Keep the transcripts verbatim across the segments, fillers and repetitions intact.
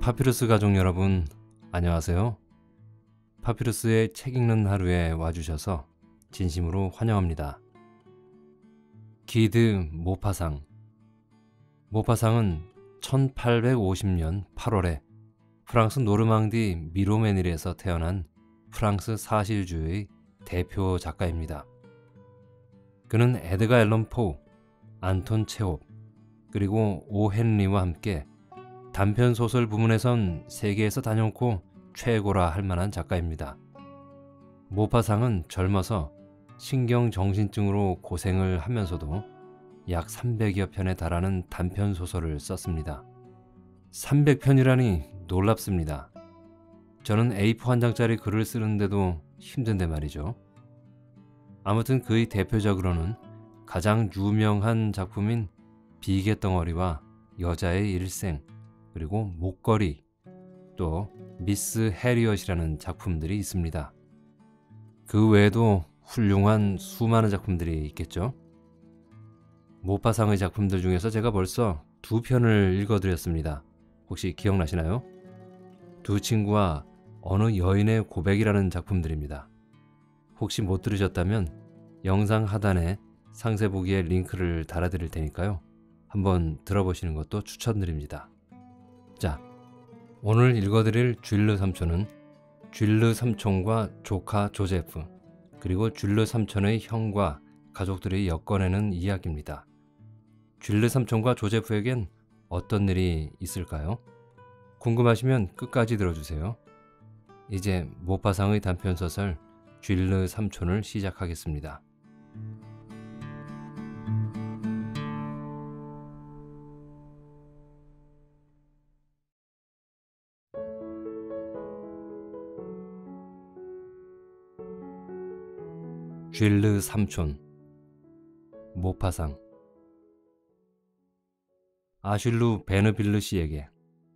파피루스 가족 여러분, 안녕하세요. 파피루스의 책 읽는 하루에 와주셔서 진심으로 환영합니다. 기드 모파상. 모파상은 천팔백오십 년 팔월에 프랑스 노르망디 미로메닐에서 태어난 프랑스 사실주의 대표 작가입니다. 그는 에드가 앨런 포, 안톤 체홉, 그리고 오 헨리와 함께 단편소설 부문에선 세계에서 단연코 최고라 할 만한 작가입니다. 모파상은 젊어서 신경정신증으로 고생을 하면서도 약 삼백여 편에 달하는 단편소설을 썼습니다. 삼백 편이라니 놀랍습니다. 저는 에이 사 한 장짜리 글을 쓰는데도 힘든데 말이죠. 아무튼 그의 대표적으로는 가장 유명한 작품인 비계덩어리와 여자의 일생, 그리고 목걸이, 또 미스 해리엇이라는 작품들이 있습니다. 그 외에도 훌륭한 수많은 작품들이 있겠죠. 모파상의 작품들 중에서 제가 벌써 두 편을 읽어드렸습니다. 혹시 기억나시나요? 두 친구와 어느 여인의 고백이라는 작품들입니다. 혹시 못 들으셨다면 영상 하단에 상세 보기에 링크를 달아드릴 테니까요. 한번 들어보시는 것도 추천드립니다. 자, 오늘 읽어드릴 쥘르 삼촌은 쥘르 삼촌과 조카 조제프, 그리고 쥘르 삼촌의 형과 가족들이 엮어내는 이야기입니다. 쥘르 삼촌과 조제프에겐 어떤 일이 있을까요? 궁금하시면 끝까지 들어주세요. 이제 모파상의 단편소설 쥘르 삼촌을 시작하겠습니다. 쥘르 삼촌. 모파상. 아슐루 베느빌르 씨에게.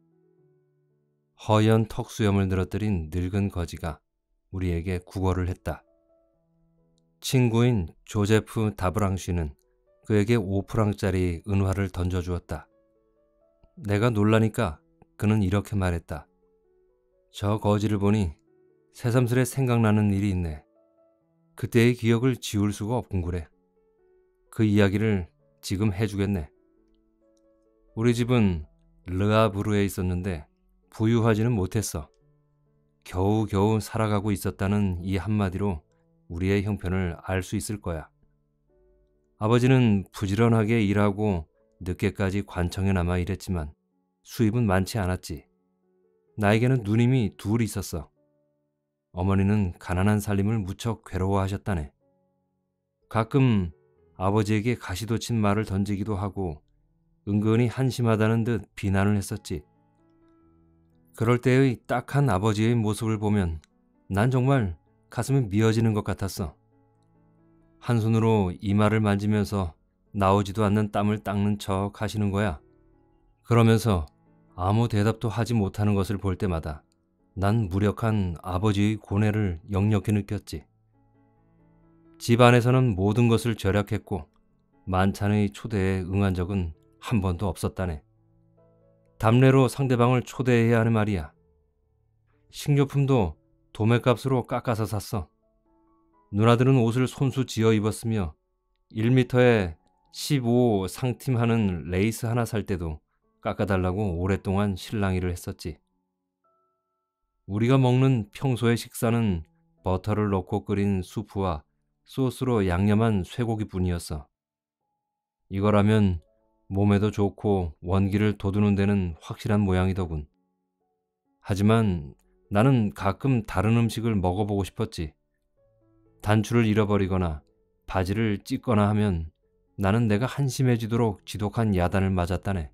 허연 턱수염을 늘어뜨린 늙은 거지가 우리에게 구걸을 했다. 친구인 조제프 다브랑 씨는 그에게 오 프랑짜리 은화를 던져주었다. 내가 놀라니까 그는 이렇게 말했다. 저 거지를 보니 새삼스레 생각나는 일이 있네. 그때의 기억을 지울 수가 없군 그래. 그 이야기를 지금 해주겠네. 우리 집은 르아브르에 있었는데 부유하지는 못했어. 겨우겨우 살아가고 있었다는 이 한마디로 우리의 형편을 알 수 있을 거야. 아버지는 부지런하게 일하고 늦게까지 관청에 남아 일했지만 수입은 많지 않았지. 나에게는 누님이 둘 있었어. 어머니는 가난한 살림을 무척 괴로워하셨다네. 가끔 아버지에게 가시돋친 말을 던지기도 하고 은근히 한심하다는 듯 비난을 했었지. 그럴 때의 딱한 아버지의 모습을 보면 난 정말 가슴이 미어지는 것 같았어. 한 손으로 이마를 만지면서 나오지도 않는 땀을 닦는 척 하시는 거야. 그러면서 아무 대답도 하지 못하는 것을 볼 때마다 난 무력한 아버지의 고뇌를 역력히 느꼈지. 집 안에서는 모든 것을 절약했고 만찬의 초대에 응한 적은 한 번도 없었다네. 답례로 상대방을 초대해야 하는 말이야. 식료품도 도매값으로 깎아서 샀어. 누나들은 옷을 손수 지어 입었으며 일 미터에 십오 상팀 하는 레이스 하나 살 때도 깎아달라고 오랫동안 실랑이를 했었지. 우리가 먹는 평소의 식사는 버터를 넣고 끓인 수프와 소스로 양념한 쇠고기뿐이었어. 이거라면 몸에도 좋고 원기를 돋우는 데는 확실한 모양이더군. 하지만 나는 가끔 다른 음식을 먹어보고 싶었지. 단추를 잃어버리거나 바지를 찢거나 하면 나는 내가 한심해지도록 지독한 야단을 맞았다네.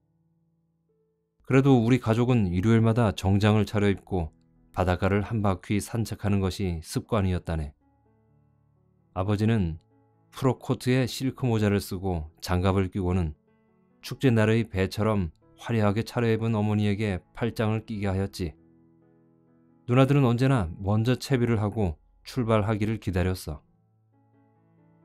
그래도 우리 가족은 일요일마다 정장을 차려입고 바닷가를 한 바퀴 산책하는 것이 습관이었다네. 아버지는 프로코트에 실크 모자를 쓰고 장갑을 끼고는 축제날의 배처럼 화려하게 차려입은 어머니에게 팔짱을 끼게 하였지. 누나들은 언제나 먼저 채비를 하고 출발하기를 기다렸어.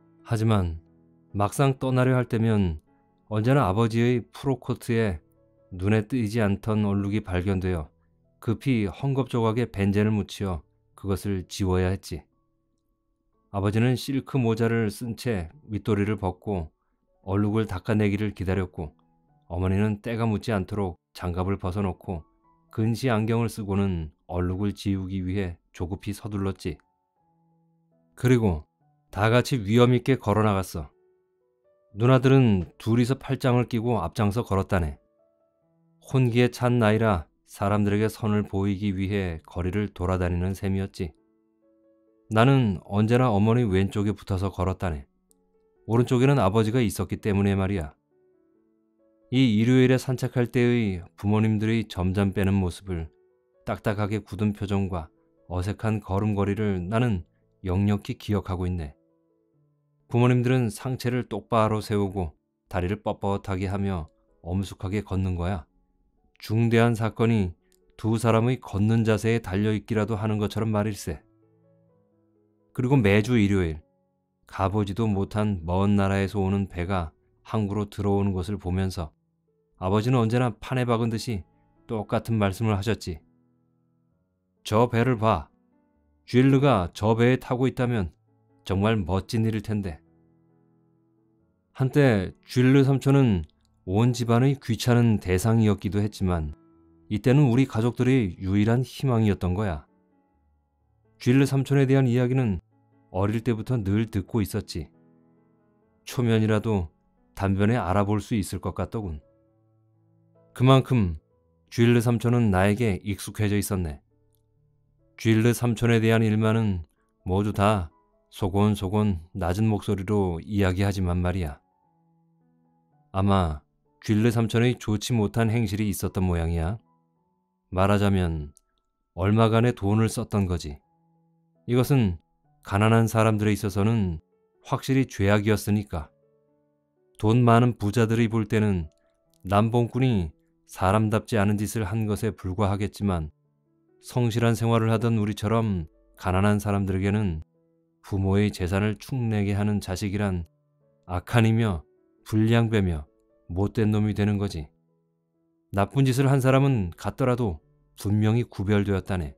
하지만 막상 떠나려 할 때면 언제나 아버지의 프로코트에 눈에 띄지 않던 얼룩이 발견되어 급히 헝겊 조각에 벤젠을 묻히어 그것을 지워야 했지. 아버지는 실크 모자를 쓴 채 윗도리를 벗고 얼룩을 닦아내기를 기다렸고, 어머니는 때가 묻지 않도록 장갑을 벗어놓고 근시 안경을 쓰고는 얼룩을 지우기 위해 조급히 서둘렀지. 그리고 다 같이 위험 있게 걸어 나갔어. 누나들은 둘이서 팔짱을 끼고 앞장서 걸었다네. 혼기에 찬 나이라 사람들에게 선을 보이기 위해 거리를 돌아다니는 셈이었지. 나는 언제나 어머니 왼쪽에 붙어서 걸었다네. 오른쪽에는 아버지가 있었기 때문에 말이야. 이 일요일에 산책할 때의 부모님들의 점점 빼는 모습을, 딱딱하게 굳은 표정과 어색한 걸음걸이를 나는 역력히 기억하고 있네. 부모님들은 상체를 똑바로 세우고 다리를 뻣뻣하게 하며 엄숙하게 걷는 거야. 중대한 사건이 두 사람의 걷는 자세에 달려있기라도 하는 것처럼 말일세. 그리고 매주 일요일, 가보지도 못한 먼 나라에서 오는 배가 항구로 들어오는 것을 보면서 아버지는 언제나 판에 박은 듯이 똑같은 말씀을 하셨지. 저 배를 봐. 쥘르가 저 배에 타고 있다면 정말 멋진 일일 텐데. 한때 쥘르 삼촌은 온 집안의 귀찮은 대상이었기도 했지만 이때는 우리 가족들의 유일한 희망이었던 거야. 쥘르 삼촌에 대한 이야기는 어릴 때부터 늘 듣고 있었지. 초면이라도 단변에 알아볼 수 있을 것 같더군. 그만큼 쥘르 삼촌은 나에게 익숙해져 있었네. 쥘르 삼촌에 대한 일만은 모두 다 소곤소곤 낮은 목소리로 이야기하지만 말이야. 아마 쥘르 삼촌의 좋지 못한 행실이 있었던 모양이야. 말하자면 얼마간의 돈을 썼던 거지. 이것은 가난한 사람들에 있어서는 확실히 죄악이었으니까. 돈 많은 부자들이 볼 때는 남봉꾼이 사람답지 않은 짓을 한 것에 불과하겠지만, 성실한 생활을 하던 우리처럼 가난한 사람들에게는 부모의 재산을 축내게 하는 자식이란 악한이며 불량배며 못된 놈이 되는 거지. 나쁜 짓을 한 사람은 같더라도 분명히 구별되었다네.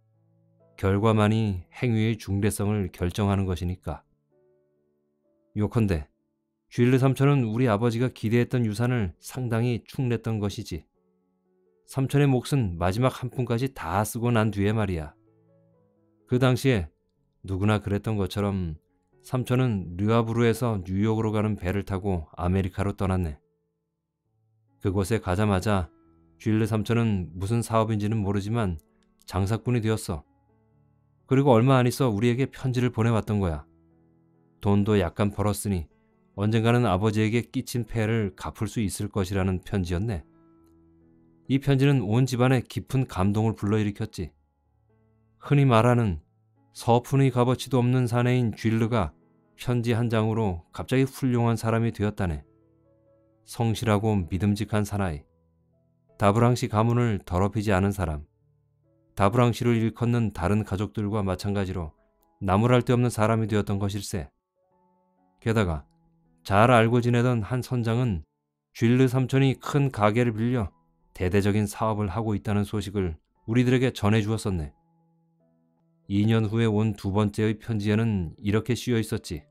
결과만이 행위의 중대성을 결정하는 것이니까. 요컨대 쥘르 삼촌은 우리 아버지가 기대했던 유산을 상당히 축냈던 것이지. 삼촌의 몫은 마지막 한 푼까지 다 쓰고 난 뒤에 말이야. 그 당시에 누구나 그랬던 것처럼 삼촌은 르아브르에서 뉴욕으로 가는 배를 타고 아메리카로 떠났네. 그곳에 가자마자 쥘르 삼촌은 무슨 사업인지는 모르지만 장사꾼이 되었어. 그리고 얼마 안 있어 우리에게 편지를 보내왔던 거야. 돈도 약간 벌었으니 언젠가는 아버지에게 끼친 폐를 갚을 수 있을 것이라는 편지였네. 이 편지는 온 집안에 깊은 감동을 불러일으켰지. 흔히 말하는 서푼의 값어치도 없는 사내인 쥘르가 편지 한 장으로 갑자기 훌륭한 사람이 되었다네. 성실하고 믿음직한 사나이. 다브랑시 가문을 더럽히지 않은 사람. 다브랑시를 일컫는 다른 가족들과 마찬가지로 나무랄 데 없는 사람이 되었던 것일세. 게다가 잘 알고 지내던 한 선장은 쥘르 삼촌이 큰 가게를 빌려 대대적인 사업을 하고 있다는 소식을 우리들에게 전해주었었네. 이 년 후에 온 두 번째의 편지에는 이렇게 쓰여 있었지.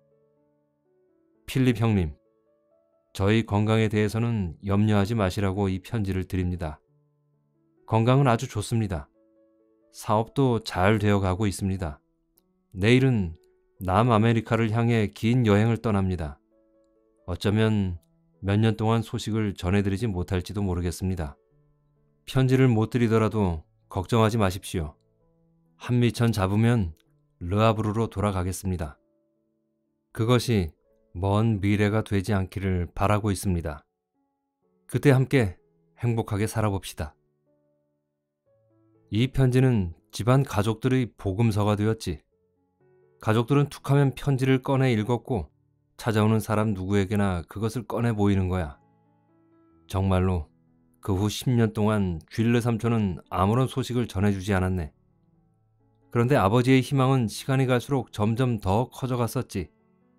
필립 형님, 저희 건강에 대해서는 염려하지 마시라고 이 편지를 드립니다. 건강은 아주 좋습니다. 사업도 잘 되어가고 있습니다. 내일은 남아메리카를 향해 긴 여행을 떠납니다. 어쩌면 몇 년 동안 소식을 전해드리지 못할지도 모르겠습니다. 편지를 못 드리더라도 걱정하지 마십시오. 한미천 잡으면 르아브르로 돌아가겠습니다. 그것이 먼 미래가 되지 않기를 바라고 있습니다. 그때 함께 행복하게 살아봅시다. 이 편지는 집안 가족들의 복음서가 되었지. 가족들은 툭하면 편지를 꺼내 읽었고 찾아오는 사람 누구에게나 그것을 꺼내 보이는 거야. 정말로 그 후 십 년 동안 쥘르 삼촌은 아무런 소식을 전해주지 않았네. 그런데 아버지의 희망은 시간이 갈수록 점점 더 커져갔었지.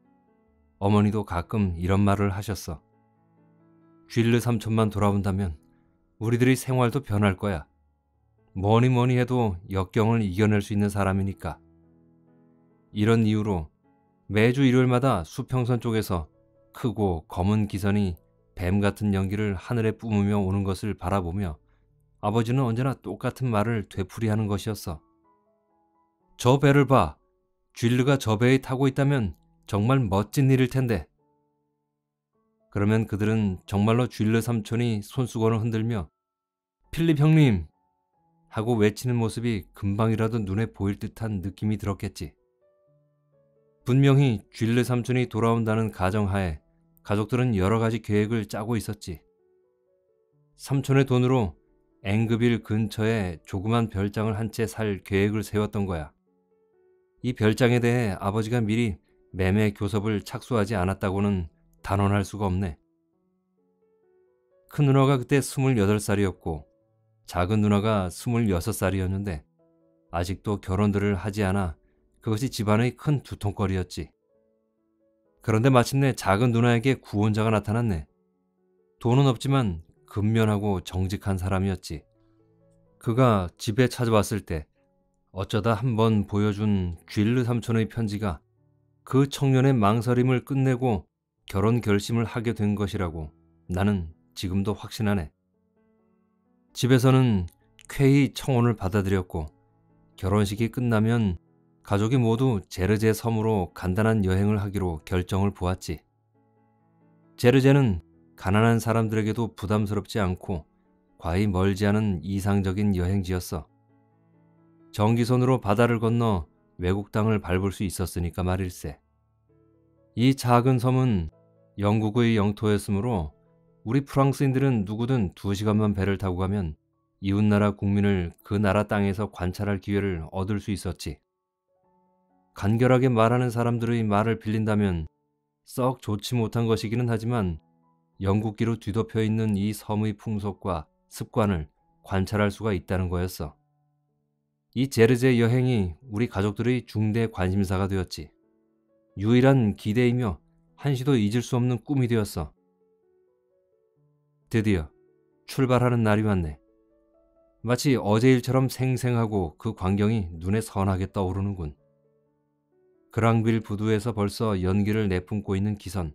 어머니도 가끔 이런 말을 하셨어. 쥘르 삼촌만 돌아온다면 우리들의 생활도 변할 거야. 뭐니 뭐니 해도 역경을 이겨낼 수 있는 사람이니까. 이런 이유로 매주 일요일마다 수평선 쪽에서 크고 검은 기선이 뱀 같은 연기를 하늘에 뿜으며 오는 것을 바라보며 아버지는 언제나 똑같은 말을 되풀이하는 것이었어. 저 배를 봐. 쥘르가 저 배에 타고 있다면 정말 멋진 일일 텐데. 그러면 그들은 정말로 쥘르 삼촌이 손수건을 흔들며 필립 형님! 하고 외치는 모습이 금방이라도 눈에 보일 듯한 느낌이 들었겠지. 분명히 쥘르 삼촌이 돌아온다는 가정하에 가족들은 여러 가지 계획을 짜고 있었지. 삼촌의 돈으로 앵그빌 근처에 조그만 별장을 한 채 살 계획을 세웠던 거야. 이 별장에 대해 아버지가 미리 매매 교섭을 착수하지 않았다고는 단언할 수가 없네. 큰 누나가 그때 스물여덟 살이었고 작은 누나가 스물여섯 살이었는데 아직도 결혼들을 하지 않아 그것이 집안의 큰 두통거리였지. 그런데 마침내 작은 누나에게 구원자가 나타났네. 돈은 없지만 근면하고 정직한 사람이었지. 그가 집에 찾아왔을 때 어쩌다 한번 보여준 쥘르 삼촌의 편지가 그 청년의 망설임을 끝내고 결혼 결심을 하게 된 것이라고 나는 지금도 확신하네. 집에서는 쾌히 청혼을 받아들였고 결혼식이 끝나면 가족이 모두 제르제 섬으로 간단한 여행을 하기로 결정을 보았지. 제르제는 가난한 사람들에게도 부담스럽지 않고 과히 멀지 않은 이상적인 여행지였어. 전기선으로 바다를 건너 외국 땅을 밟을 수 있었으니까 말일세. 이 작은 섬은 영국의 영토였으므로 우리 프랑스인들은 누구든 두 시간만 배를 타고 가면 이웃나라 국민을 그 나라 땅에서 관찰할 기회를 얻을 수 있었지. 간결하게 말하는 사람들의 말을 빌린다면 썩 좋지 못한 것이기는 하지만 영국기로 뒤덮여 있는 이 섬의 풍속과 습관을 관찰할 수가 있다는 거였어. 이 제르제 여행이 우리 가족들의 중대 관심사가 되었지. 유일한 기대이며 한시도 잊을 수 없는 꿈이 되었어. 드디어 출발하는 날이 왔네. 마치 어제 일처럼 생생하고 그 광경이 눈에 선하게 떠오르는군. 그랑빌 부두에서 벌써 연기를 내뿜고 있는 기선.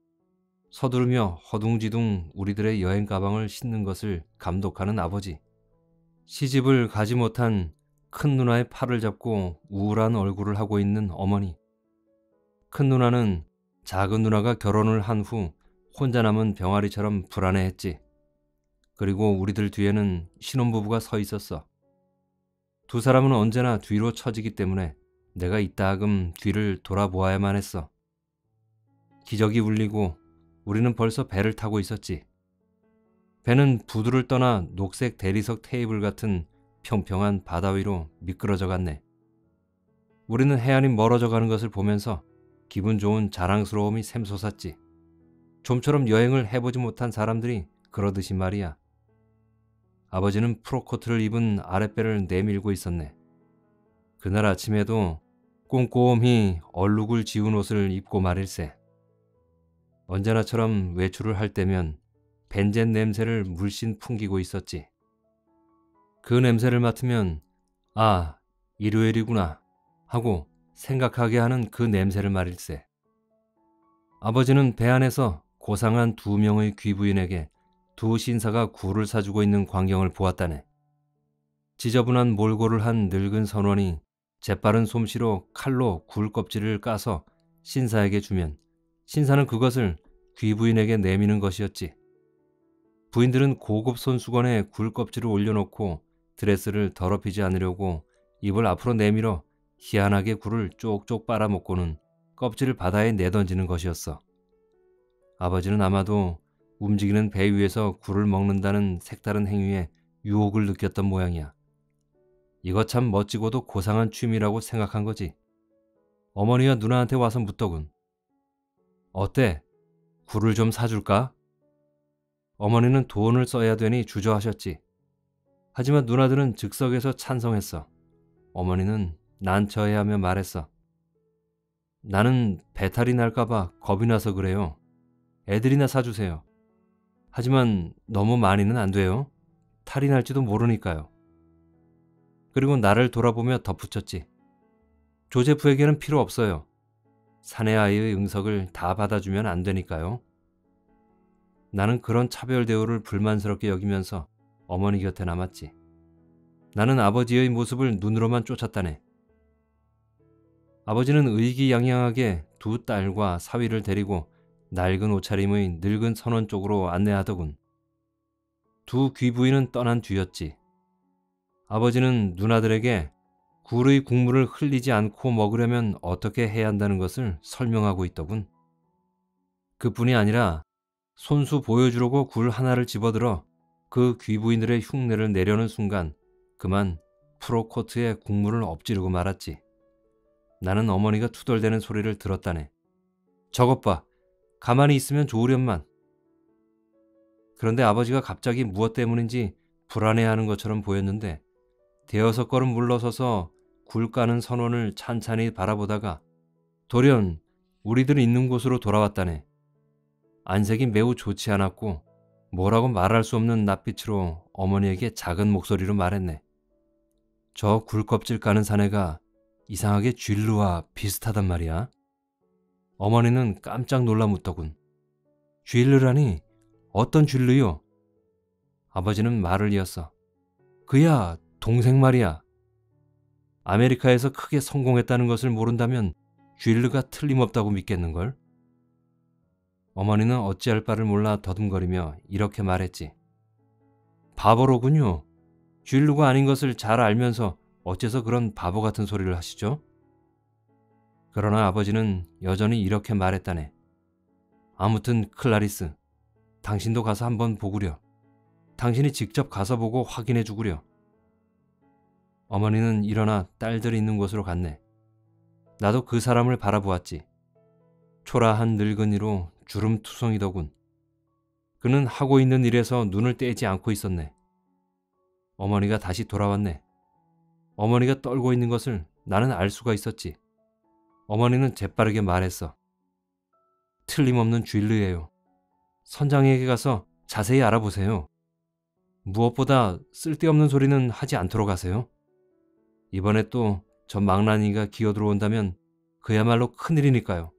서두르며 허둥지둥 우리들의 여행 가방을 싣는 것을 감독하는 아버지. 시집을 가지 못한 큰 누나의 팔을 잡고 우울한 얼굴을 하고 있는 어머니. 큰 누나는 작은 누나가 결혼을 한 후 혼자 남은 병아리처럼 불안해했지. 그리고 우리들 뒤에는 신혼부부가 서 있었어. 두 사람은 언제나 뒤로 처지기 때문에 내가 이따금 뒤를 돌아보아야만 했어. 기적이 울리고 우리는 벌써 배를 타고 있었지. 배는 부두를 떠나 녹색 대리석 테이블 같은 평평한 바다 위로 미끄러져 갔네. 우리는 해안이 멀어져 가는 것을 보면서 기분 좋은 자랑스러움이 샘솟았지. 좀처럼 여행을 해보지 못한 사람들이 그러듯이 말이야. 아버지는 프로코트를 입은 아랫배를 내밀고 있었네. 그날 아침에도 꼼꼼히 얼룩을 지운 옷을 입고 말일세. 언제나처럼 외출을 할 때면 벤젠 냄새를 물씬 풍기고 있었지. 그 냄새를 맡으면 아, 일요일이구나 하고 생각하게 하는 그 냄새를 말일세. 아버지는 배 안에서 고상한 두 명의 귀부인에게 두 신사가 굴을 사주고 있는 광경을 보았다네. 지저분한 몰골을 한 늙은 선원이 재빠른 솜씨로 칼로 굴 껍질을 까서 신사에게 주면 신사는 그것을 귀부인에게 내미는 것이었지. 부인들은 고급 손수건에 굴 껍질을 올려놓고 드레스를 더럽히지 않으려고 입을 앞으로 내밀어 희한하게 굴을 쪽쪽 빨아먹고는 껍질을 바다에 내던지는 것이었어. 아버지는 아마도 움직이는 배 위에서 굴을 먹는다는 색다른 행위에 유혹을 느꼈던 모양이야. 이거 참 멋지고도 고상한 취미라고 생각한 거지. 어머니와 누나한테 와서 묻더군. 어때? 굴을 좀 사줄까? 어머니는 돈을 써야 되니 주저하셨지. 하지만 누나들은 즉석에서 찬성했어. 어머니는 난처해하며 말했어. 나는 배탈이 날까봐 겁이 나서 그래요. 애들이나 사주세요. 하지만 너무 많이는 안 돼요. 탈이 날지도 모르니까요. 그리고 나를 돌아보며 덧붙였지. 조제프에게는 필요 없어요. 사내 아이의 응석을 다 받아주면 안 되니까요. 나는 그런 차별 대우를 불만스럽게 여기면서 어머니 곁에 남았지. 나는 아버지의 모습을 눈으로만 쫓았다네. 아버지는 의기양양하게 두 딸과 사위를 데리고 낡은 옷차림의 늙은 선원 쪽으로 안내하더군. 두 귀부인은 떠난 뒤였지. 아버지는 누나들에게 굴의 국물을 흘리지 않고 먹으려면 어떻게 해야 한다는 것을 설명하고 있더군. 그뿐이 아니라 손수 보여주려고 굴 하나를 집어들어 그 귀부인들의 흉내를 내려는 순간 그만 프로코트에 국물을 엎지르고 말았지. 나는 어머니가 투덜대는 소리를 들었다네. 저것 봐. 가만히 있으면 좋으련만. 그런데 아버지가 갑자기 무엇 때문인지 불안해하는 것처럼 보였는데 대여섯 걸음 물러서서 굴 까는 선원을 찬찬히 바라보다가 돌연 우리들 있는 곳으로 돌아왔다네. 안색이 매우 좋지 않았고 뭐라고 말할 수 없는 낯빛으로 어머니에게 작은 목소리로 말했네. 저 굴껍질 까는 사내가 이상하게 쥘르와 비슷하단 말이야. 어머니는 깜짝 놀라 묻더군. 쥘르라니? 어떤 쥘르요? 아버지는 말을 이었어. 그야 동생 말이야. 아메리카에서 크게 성공했다는 것을 모른다면 쥘르가 틀림없다고 믿겠는걸? 어머니는 어찌할 바를 몰라 더듬거리며 이렇게 말했지. 바보로군요. 쥘르가 아닌 것을 잘 알면서 어째서 그런 바보 같은 소리를 하시죠? 그러나 아버지는 여전히 이렇게 말했다네. 아무튼 클라리스, 당신도 가서 한번 보구려. 당신이 직접 가서 보고 확인해 주구려. 어머니는 일어나 딸들이 있는 곳으로 갔네. 나도 그 사람을 바라보았지. 초라한 늙은이로 주름투성이더군. 그는 하고 있는 일에서 눈을 떼지 않고 있었네. 어머니가 다시 돌아왔네. 어머니가 떨고 있는 것을 나는 알 수가 있었지. 어머니는 재빠르게 말했어. 틀림없는 쥘르예요. 선장에게 가서 자세히 알아보세요. 무엇보다 쓸데없는 소리는 하지 않도록 하세요. 이번에 또 저 망나니가 기어들어온다면 그야말로 큰일이니까요.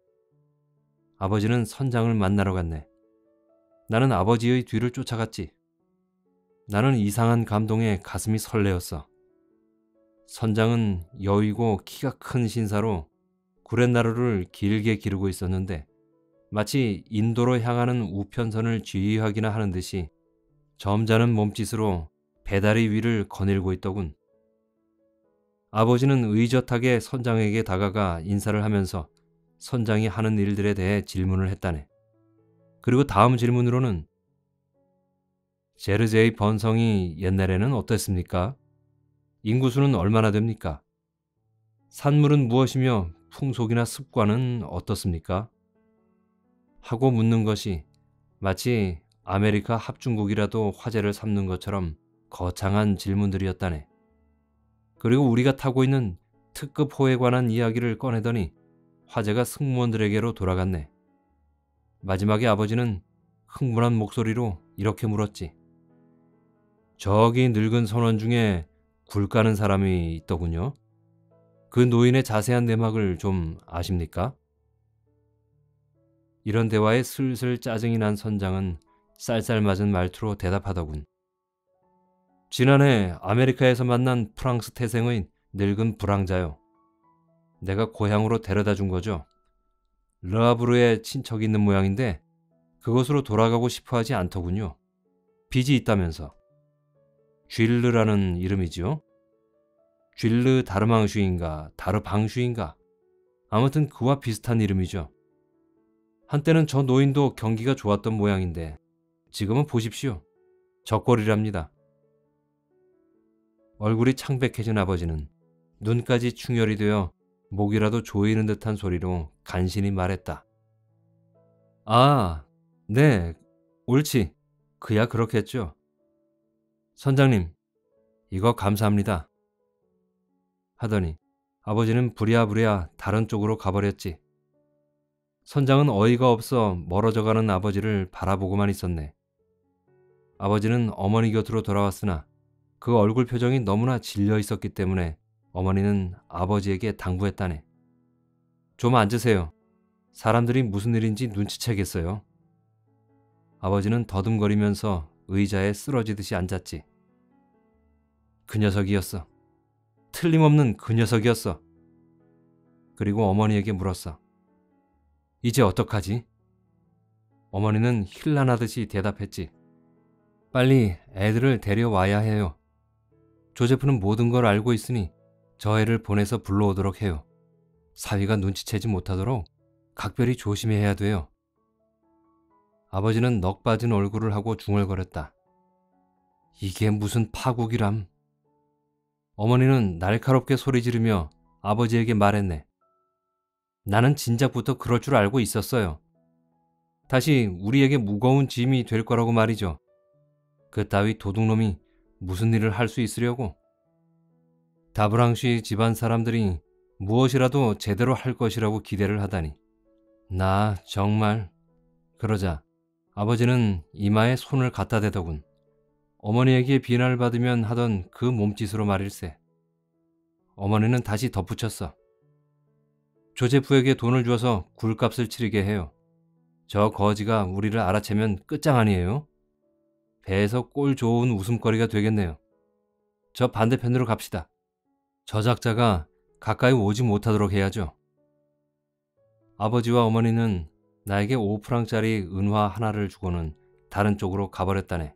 아버지는 선장을 만나러 갔네. 나는 아버지의 뒤를 쫓아갔지. 나는 이상한 감동에 가슴이 설레었어. 선장은 여위고 키가 큰 신사로 구렛나루를 길게 기르고 있었는데 마치 인도로 향하는 우편선을 지휘하기나 하는 듯이 점잖은 몸짓으로 배다리 위를 거닐고 있더군. 아버지는 의젓하게 선장에게 다가가 인사를 하면서 선장이 하는 일들에 대해 질문을 했다네. 그리고 다음 질문으로는 제르제이 번성이 옛날에는 어땠습니까? 인구수는 얼마나 됩니까? 산물은 무엇이며 풍속이나 습관은 어떻습니까? 하고 묻는 것이 마치 아메리카 합중국이라도 화제를 삼는 것처럼 거창한 질문들이었다네. 그리고 우리가 타고 있는 특급 호에 관한 이야기를 꺼내더니 화제가 승무원들에게로 돌아갔네. 마지막에 아버지는 흥분한 목소리로 이렇게 물었지. 저기 늙은 선원 중에 굴 까는 사람이 있더군요. 그 노인의 자세한 내막을 좀 아십니까? 이런 대화에 슬슬 짜증이 난 선장은 쌀쌀맞은 말투로 대답하더군. 지난해 아메리카에서 만난 프랑스 태생의 늙은 불황자요. 내가 고향으로 데려다 준 거죠. 르하브르에 친척이 있는 모양인데 그곳으로 돌아가고 싶어 하지 않더군요. 빚이 있다면서. 쥘르라는 이름이지요. 쥘르 다르망슈인가 다르방슈인가 아무튼 그와 비슷한 이름이죠. 한때는 저 노인도 경기가 좋았던 모양인데 지금은 보십시오. 적골이랍니다. 얼굴이 창백해진 아버지는 눈까지 충혈이 되어 목이라도 조이는 듯한 소리로 간신히 말했다. 아, 네, 옳지. 그야 그렇겠죠. 선장님, 이거 감사합니다. 하더니 아버지는 부랴부랴 다른 쪽으로 가버렸지. 선장은 어이가 없어 멀어져가는 아버지를 바라보고만 있었네. 아버지는 어머니 곁으로 돌아왔으나 그 얼굴 표정이 너무나 질려 있었기 때문에 어머니는 아버지에게 당부했다네. 좀 앉으세요. 사람들이 무슨 일인지 눈치채겠어요. 아버지는 더듬거리면서 의자에 쓰러지듯이 앉았지. 그 녀석이었어. 틀림없는 그 녀석이었어. 그리고 어머니에게 물었어. 이제 어떡하지? 어머니는 힐난하듯이 대답했지. 빨리 애들을 데려와야 해요. 조제프는 모든 걸 알고 있으니 저 애를 보내서 불러오도록 해요. 사위가 눈치채지 못하도록 각별히 조심해야 돼요. 아버지는 넋 빠진 얼굴을 하고 중얼거렸다. 이게 무슨 파국이람. 어머니는 날카롭게 소리 지르며 아버지에게 말했네. 나는 진작부터 그럴 줄 알고 있었어요. 다시 우리에게 무거운 짐이 될 거라고 말이죠. 그 따위 도둑놈이 무슨 일을 할 수 있으려고. 다브랑쉬 집안 사람들이 무엇이라도 제대로 할 것이라고 기대를 하다니. 나 정말. 그러자 아버지는 이마에 손을 갖다 대더군. 어머니에게 비난을 받으면 하던 그 몸짓으로 말일세. 어머니는 다시 덧붙였어. 조제프에게 돈을 주어서 굴값을 치르게 해요. 저 거지가 우리를 알아채면 끝장아니에요. 배에서 꼴 좋은 웃음거리가 되겠네요. 저 반대편으로 갑시다. 저작자가 가까이 오지 못하도록 해야죠. 아버지와 어머니는 나에게 오 프랑짜리 은화 하나를 주고는 다른 쪽으로 가버렸다네.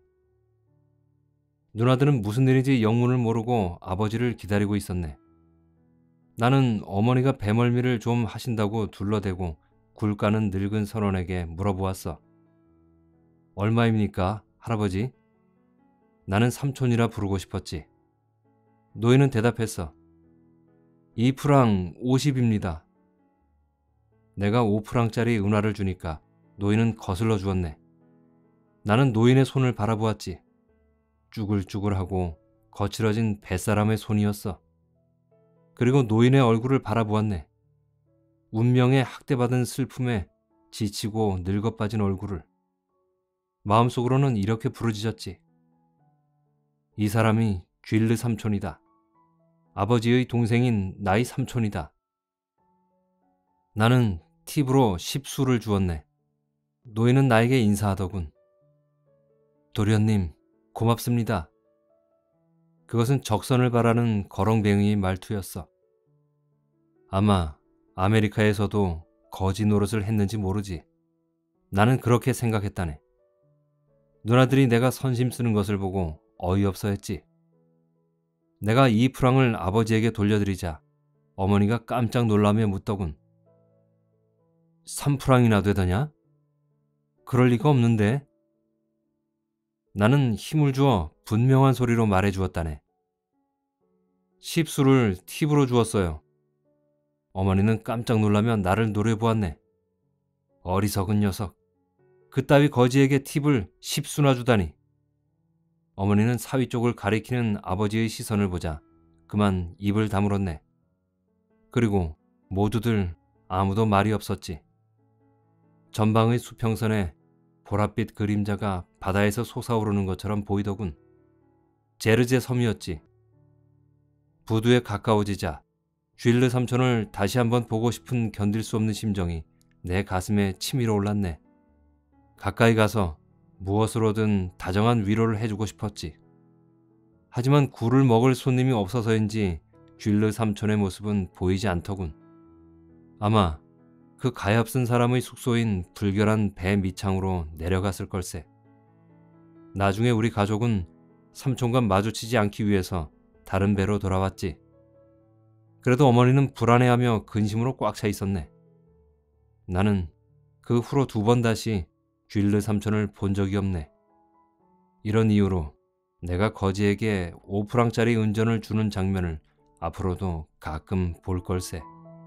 누나들은 무슨 일인지 영문을 모르고 아버지를 기다리고 있었네. 나는 어머니가 배멀미를 좀 하신다고 둘러대고 굴 까는 늙은 선원에게 물어보았어. 얼마입니까, 할아버지? 나는 삼촌이라 부르고 싶었지. 노인은 대답했어. 이 프랑 오십입니다. 내가 오 프랑짜리 은화를 주니까 노인은 거슬러 주었네. 나는 노인의 손을 바라보았지. 쭈글쭈글하고 거칠어진 뱃사람의 손이었어. 그리고 노인의 얼굴을 바라보았네. 운명에 학대받은 슬픔에 지치고 늙어빠진 얼굴을. 마음속으로는 이렇게 부르짖었지. 이 사람이 쥘르 삼촌이다. 아버지의 동생인 나의 삼촌이다. 나는 팁으로 십수를 주었네. 노인은 나에게 인사하더군. 도련님, 고맙습니다. 그것은 적선을 바라는 거렁뱅이의 말투였어. 아마 아메리카에서도 거지 노릇을 했는지 모르지. 나는 그렇게 생각했다네. 누나들이 내가 선심 쓰는 것을 보고 어이없어 했지. 내가 이 프랑을 아버지에게 돌려드리자 어머니가 깜짝 놀라며 묻더군. 삼 프랑이나 되더냐? 그럴 리가 없는데. 나는 힘을 주어 분명한 소리로 말해주었다네. 십수를 팁으로 주었어요. 어머니는 깜짝 놀라며 나를 노려보았네. 어리석은 녀석. 그따위 거지에게 팁을 십수나 주다니. 어머니는 사위 쪽을 가리키는 아버지의 시선을 보자 그만 입을 다물었네. 그리고 모두들 아무도 말이 없었지. 전방의 수평선에 보랏빛 그림자가 바다에서 솟아오르는 것처럼 보이더군. 제르제 섬이었지. 부두에 가까워지자 쥘르 삼촌을 다시 한번 보고 싶은 견딜 수 없는 심정이 내 가슴에 치밀어 올랐네. 가까이 가서 무엇으로든 다정한 위로를 해주고 싶었지. 하지만 굴을 먹을 손님이 없어서인지 쥘르 삼촌의 모습은 보이지 않더군. 아마 그 가엾은 사람의 숙소인 불결한 배 밑창으로 내려갔을 걸세. 나중에 우리 가족은 삼촌과 마주치지 않기 위해서 다른 배로 돌아왔지. 그래도 어머니는 불안해하며 근심으로 꽉 차 있었네. 나는 그 후로 두 번 다시 쥘르 삼촌을 본 적이 없네. 이런 이유로 내가 거지에게 오 프랑짜리 은전을 주는 장면을 앞으로도 가끔 볼 걸세.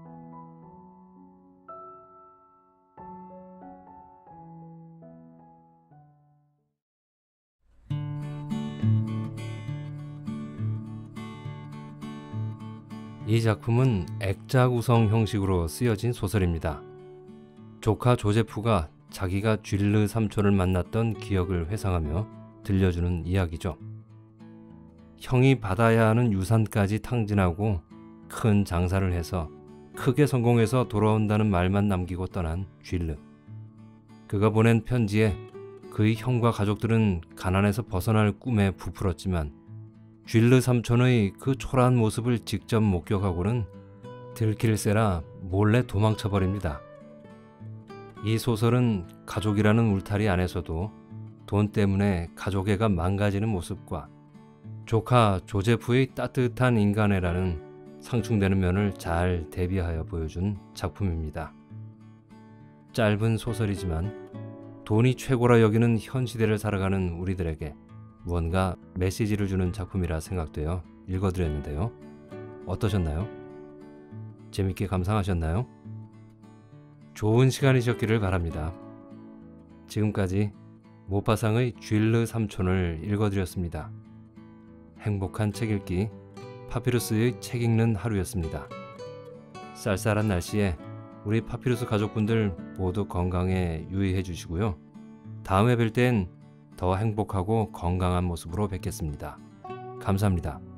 이 작품은 액자구성 형식으로 쓰여진 소설입니다. 조카 조제프가 자기가 쥘르 삼촌을 만났던 기억을 회상하며 들려주는 이야기죠. 형이 받아야 하는 유산까지 탕진하고 큰 장사를 해서 크게 성공해서 돌아온다는 말만 남기고 떠난 쥘르. 그가 보낸 편지에 그의 형과 가족들은 가난에서 벗어날 꿈에 부풀었지만 쥘르 삼촌의 그 초라한 모습을 직접 목격하고는 들킬세라 몰래 도망쳐버립니다. 이 소설은 가족이라는 울타리 안에서도 돈 때문에 가족애가 망가지는 모습과 조카 조제프의 따뜻한 인간애라는 상충되는 면을 잘 대비하여 보여준 작품입니다. 짧은 소설이지만 돈이 최고라 여기는 현 시대를 살아가는 우리들에게 무언가 메시지를 주는 작품이라 생각되어 읽어드렸는데요. 어떠셨나요? 재밌게 감상하셨나요? 좋은 시간이셨기를 바랍니다. 지금까지 모파상의 쥘르 삼촌을 읽어드렸습니다. 행복한 책 읽기, 파피루스의 책 읽는 하루였습니다. 쌀쌀한 날씨에 우리 파피루스 가족분들 모두 건강에 유의해 주시고요. 다음에 뵐 땐 더 행복하고 건강한 모습으로 뵙겠습니다. 감사합니다.